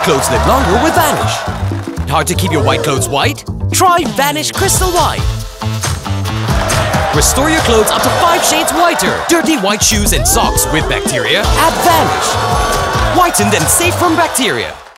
Clothes live longer with Vanish. Hard to keep your white clothes white? Try Vanish Crystal White. Restore your clothes up to 5 shades whiter. Dirty white shoes and socks with bacteria? Add Vanish. Whitened and safe from bacteria.